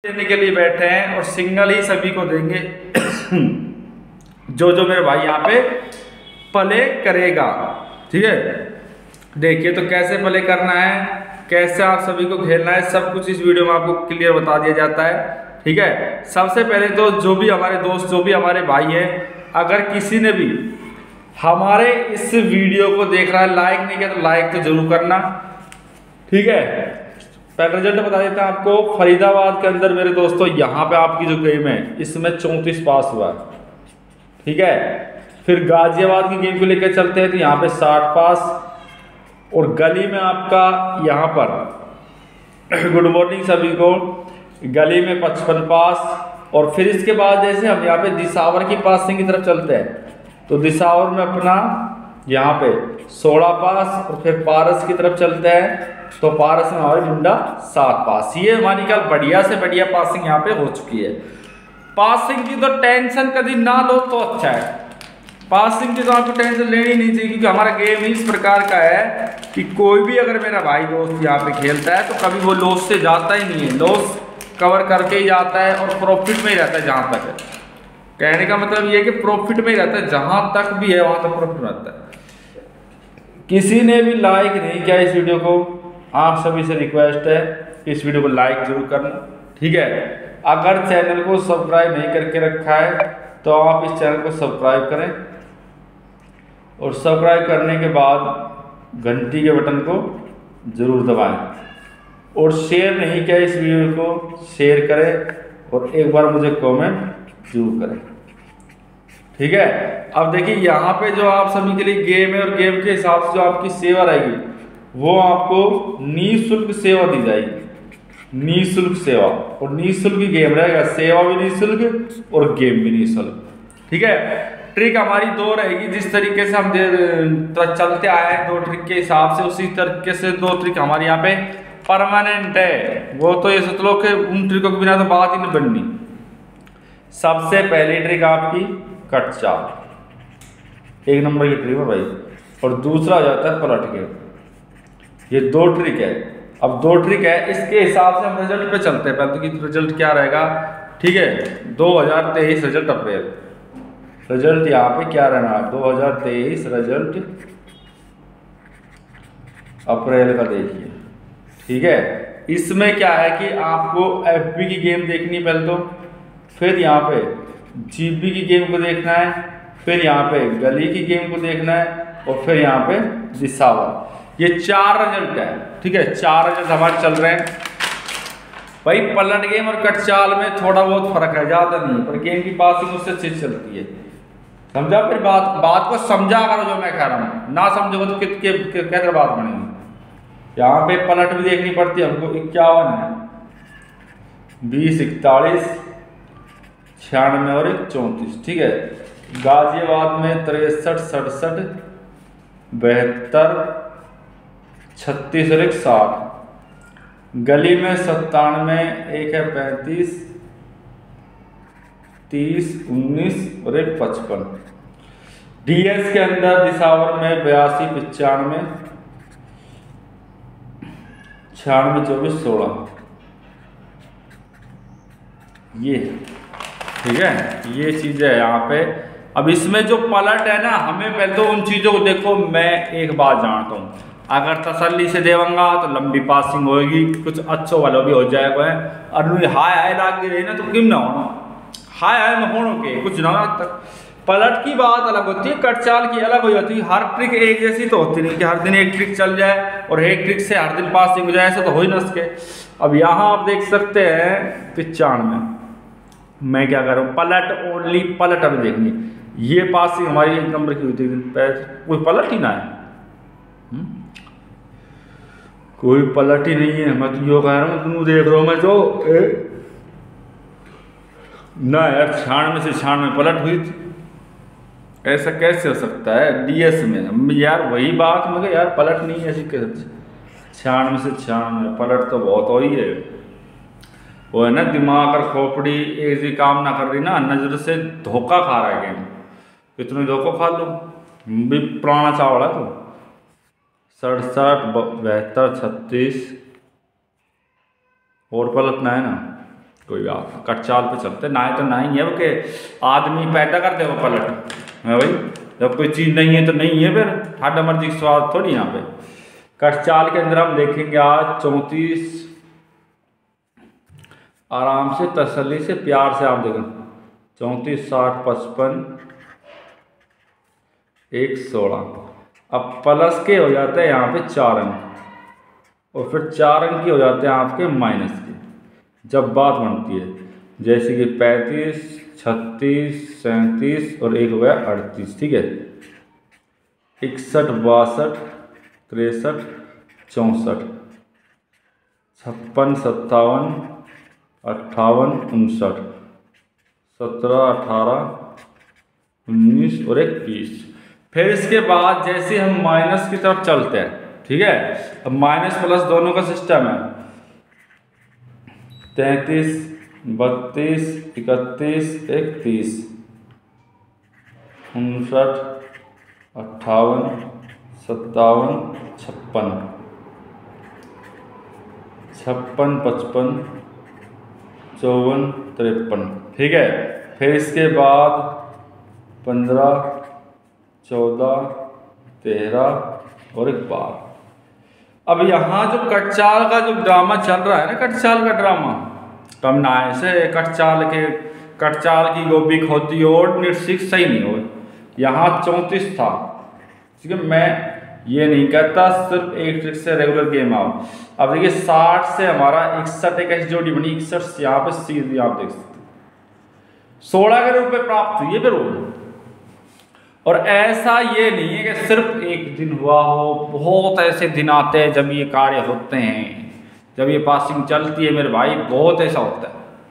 देने के लिए बैठे हैं और सिग्नल ही सभी को देंगे जो जो मेरे भाई यहाँ पे प्ले करेगा। ठीक है, देखिए तो कैसे प्ले करना है, कैसे आप सभी को खेलना है, सब कुछ इस वीडियो में आपको क्लियर बता दिया जाता है। ठीक है, सबसे पहले तो जो भी हमारे दोस्त, जो भी हमारे भाई हैं, अगर किसी ने भी हमारे इस वीडियो को देख रहा है, लाइक नहीं किया तो लाइक तो जरूर करना। ठीक है, पहले रिजल्ट बता देता हूं आपको। फरीदाबाद के अंदर मेरे दोस्तों यहाँ पे आपकी जो गेम है इसमें 34 पास हुआ। ठीक है, फिर गाजियाबाद की गेम को लेकर चलते हैं तो यहाँ पे 60 पास, और गली में आपका यहाँ पर गुड मॉर्निंग सभी को, गली में 55 पास। और फिर इसके बाद जैसे हम यहाँ पे दिसावर की पासिंग की तरफ चलते हैं तो दिसावर में अपना यहाँ पे 16 पास, और फिर पारस की तरफ चलते हैं तो पारस में हमारी मुंडा 7 पास। ये हमारी कल बढ़िया से बढ़िया पासिंग यहाँ पे हो चुकी है। पासिंग की तो टेंशन कभी ना लो तो अच्छा है, पासिंग की तो आपको टेंशन लेनी नहीं चाहिए, क्योंकि हमारा गेम इस प्रकार का है कि कोई भी अगर मेरा भाई दोस्त यहाँ पे खेलता है तो कभी वो लॉस से जाता ही नहीं है, लॉस कवर करके ही जाता है और प्रॉफिट में ही रहता है। जहाँ तक है, कहने का मतलब ये है कि प्रॉफिट में ही रहता है, जहाँ तक भी है वहाँ तक प्रॉफिट रहता है। किसी ने भी लाइक नहीं किया इस वीडियो को, आप सभी से रिक्वेस्ट है कि इस वीडियो को लाइक जरूर करना। ठीक है, अगर चैनल को सब्सक्राइब नहीं करके रखा है तो आप इस चैनल को सब्सक्राइब करें, और सब्सक्राइब करने के बाद घंटी के बटन को जरूर दबाएं, और शेयर नहीं किया इस वीडियो को शेयर करें, और एक बार मुझे कमेंट जरूर करें। ठीक है, अब देखिए यहाँ पे जो आप सभी के लिए गेम है, और गेम के हिसाब से जो आपकी सेवा रहेगी वो आपको निःशुल्क सेवा दी जाएगी, निःशुल्क सेवा। और निःशुल्क की गेम रहेगा, सेवा भी निःशुल्क और गेम भी निःशुल्क। ठीक है, ट्रिक हमारी 2 रहेगी, जिस तरीके से हम चलते आए हैं 2 ट्रिक के हिसाब से, उसी तरीके से 2 ट्रिक हमारी यहाँ पे परमानेंट है। वो तो ये सोच लो कि उन ट्रिकों के बिना तो बात ही नहीं बननी। सबसे पहली ट्रिक आपकी कट चाल, 1 नंबर की ट्रिक है भाई, और दूसरा जाता है पलट के। ये 2 ट्रिक है। अब 2 ट्रिक है, इसके हिसाब से हम रिजल्ट पे चलते हैं। पहले तो रिजल्ट क्या रहेगा, ठीक है, 2023 रिजल्ट अप्रैल, रिजल्ट यहाँ पे क्या रहना है, 2023 रिजल्ट अप्रैल का देखिए। ठीक है, इसमें क्या है कि आपको एफबी की गेम देखनी पहले तो, फिर यहाँ पे जीबी की गेम को देखना है, फिर यहाँ पे गली की गेम को देखना है, और फिर यहाँ पे दिसावर। ये 4 रिजल्ट है। ठीक है, 4 रिजल्ट हमारे चल रहे हैं भाई। पलट गेम और कट चाल में थोड़ा बहुत फर्क है, ज्यादा नहीं, पर गेम की पासिंग उससे अच्छी चलती है। समझा, फिर बात को समझा करो जो मैं कह रहा हूँ, ना समझोगे तो कैसे बात बनेगी। यहाँ पे पलट भी देखनी पड़ती है हमको। 51 है, 20, 41, 96 और 34। ठीक है, गाजियाबाद में 63, 67, 72, 36 और 60। गली में 97, एक है 35, 30, 19 और 55। डीएस के अंदर दिसावर में 82, 95, 96, 24, 16 ये। ठीक है, ये चीज़ है यहाँ पे। अब इसमें जो पलट है ना, हमें पहले तो उन चीज़ों को देखो। मैं एक बात जानता हूँ, अगर तसल्ली से देवंगा तो लंबी पासिंग होगी, कुछ अच्छो वालों भी हो जाएगा। और हाय हाय लाग रही ना तो किम ना होना, हाय हाय में होने के कुछ ना तक। पलट की बात अलग होती है, कट चाल की अलग हो जाती है। हर ट्रिक एक जैसी तो होती नहीं कि हर दिन एक ट्रिक चल जाए और एक ट्रिक से हर दिन पासिंग हो जाए, ऐसा तो हो ही ना सके। अब यहाँ आप देख सकते हैं 95 में मैं क्या कर रहा हूँ, पलट ओनली पलट अभी देखनी। ये पासिंग हमारी 1 नंबर की हुई थी, कोई पलट ही ना है, कोई पलट ही नहीं है। मैं तो यो कह रहा हूँ, तुम देख रहा हूँ मैं तो ना यार, 96 से 96 पलट हुई थी। ऐसा कैसे हो सकता है डीएस में यार? वही बात मगर यार पलट नहीं ऐसी कैसे, 96 से 96 पलट तो बहुत हो ही है। वो है ना, दिमाग और खोपड़ी एक जी काम ना कर रही ना, नजर से धोखा खा रहा है गेम। इतने धोखा खा लो भी, पुराना चावल है तो 67, 72, 36 और पलटना है ना, कोई बात नहीं, कट चाल पे चलते, ना है तो ना ही है, वो के आदमी पैदा कर दे वो पलट है भाई। जब कोई चीज़ नहीं है तो नहीं है, फिर हर मर्जी की स्वाद थोड़ी यहाँ पे। कट चाल के अंदर हम देखेंगे आज 34, आराम से तसल्ली से प्यार से आप देखें, 34, 60, 55, 1, 16। अब प्लस के हो जाते हैं यहाँ पे 4 अंक और फिर 4 अंक के हो जाते हैं आपके माइनस के जब बात बनती है, जैसे कि 35, 36, 37 और एक हो गया 38। ठीक है, 61, 62, 63, 64, 56, 57, 58, 59, 17, 18, 19 और 21। फिर इसके बाद जैसे हम माइनस की तरफ चलते हैं, ठीक है, अब माइनस प्लस दोनों का सिस्टम है, 33, 32, 31, 31, 59, 58, 57, 56, 56, 55, 54, 53। ठीक है, फिर इसके बाद 15, 14, 13 और 12। अब यहाँ जो कटचाल का जो ड्रामा चल रहा है ना, कटचाल का ड्रामा, तो हम ना ऐसे कटचाल की गोभी खोती और निर्शिक सही नहीं हो। यहाँ 34 था, ठीक है, मैं ये नहीं कहता सिर्फ एक ट्रिक से रेगुलर गेम आओ। अब देखिए 60 से हमारा 61 एक ऐसी जोड़ी बनी, 61 से यहाँ पे सीधी आप देख सकते 16 के रूप में प्राप्त हुई है फिर वो। और ऐसा ये नहीं है कि सिर्फ एक दिन हुआ हो, बहुत ऐसे दिन आते हैं जब ये कार्य होते हैं, जब ये पासिंग चलती है मेरे भाई, बहुत ऐसा होता है।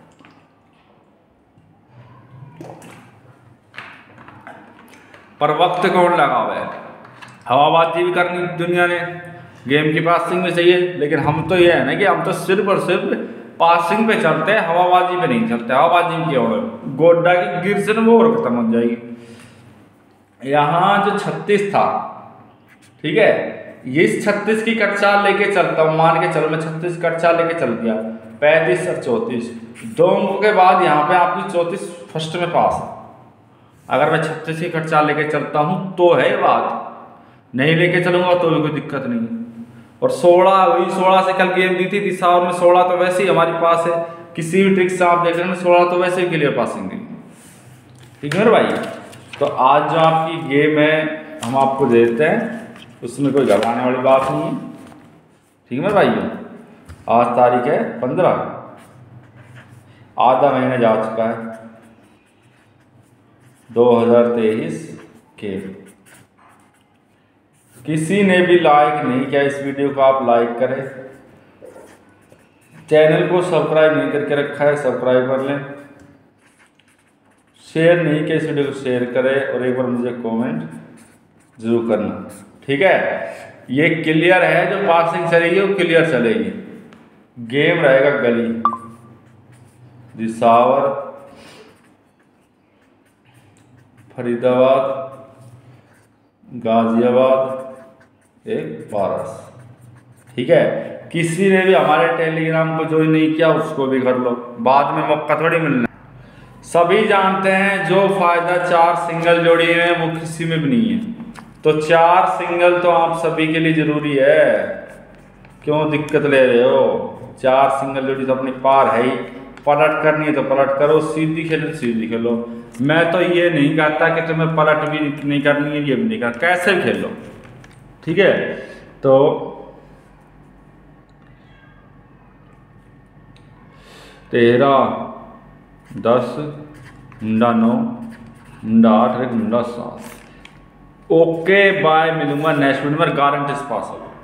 पर वक्त कौन लगा हुआ है, हवाबाजी भी करनी दुनिया ने, गेम की पासिंग में चाहिए, लेकिन हम तो ये है ना कि हम तो सिर्फ और सिर्फ पासिंग पे चलते हैं, हवाबाजी पे नहीं चलते। हवाबाजी में क्या होगा, गोड्डा की गिर से वो और खत्म हो जाएगी। यहाँ जो 36 था, ठीक है, ये 36 की कटचाल लेके चलता हूँ, मान के चलो मैं 36 कटचाल लेके चल दिया, 35 और 34 दो अंकों के बाद यहाँ पे आपकी 34 फर्स्ट में पास है। अगर मैं 36 की कटचाल लेके चलता हूँ तो है बात, नहीं लेके चलूंगा तो भी कोई दिक्कत नहीं। और 16 वही 16 से कल गेम दी थी दिशा, और में 16 तो वैसे ही हमारी पास है, किसी भी ट्रिक से आप देख रहे हैं 16 तो वैसे ही क्लियर पासिंग दी। ठीक है मेरे भाई, तो आज जो आपकी गेम है हम आपको देते हैं, उसमें कोई घबराने वाली बात नहीं है। ठीक है मेरे भाई, आज तारीख है 15, आधा महीना जा चुका है 2023 के। किसी ने भी लाइक नहीं किया इस वीडियो को, आप लाइक करें, चैनल को सब्सक्राइब नहीं करके रखा है सब्सक्राइब कर लें, शेयर नहीं किया इस वीडियो को शेयर करें, और एक बार मुझे कमेंट जरूर करना। ठीक है, ये क्लियर है, जो पासिंग चलेगी वो क्लियर चलेगी। गेम रहेगा गली, दिसावर, फरीदाबाद, गाजियाबाद, एक बारस। ठीक है, किसी ने भी हमारे टेलीग्राम को ज्वाइन नहीं किया उसको भी कर लो, बाद में मौका थोड़ी मिलना। सभी जानते हैं जो फायदा 4 सिंगल जोड़ी में वो किसी में भी नहीं है, तो 4 सिंगल तो आप सभी के लिए जरूरी है, क्यों दिक्कत ले रहे हो। 4 सिंगल जोड़ी तो अपनी पार है ही, पलट करनी है तो पलट करो, सीधी खेलो तो सीधी खेलो। मैं तो ये नहीं कहता कि तुम्हें पलट भी नहीं करनी है, ये भी नहीं करना, कैसे भी खेलो। ठीक है, तो 13, 10, मुंडा 9, मुंडा 8, मुंडा 7। ओके बाय, मिलूंगा नेक्स्ट वीडियो में, गारंटी पास होगा।